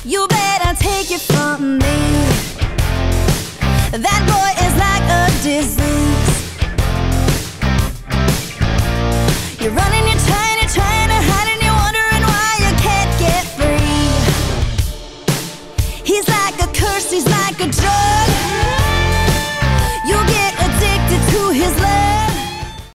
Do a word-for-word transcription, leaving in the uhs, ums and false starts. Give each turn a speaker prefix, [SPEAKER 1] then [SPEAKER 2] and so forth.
[SPEAKER 1] You better take it from me. That boy is like a disease. You're running, you're trying, you're trying to hide, and you're wondering why you can't get free. He's like a curse, he's like a drug.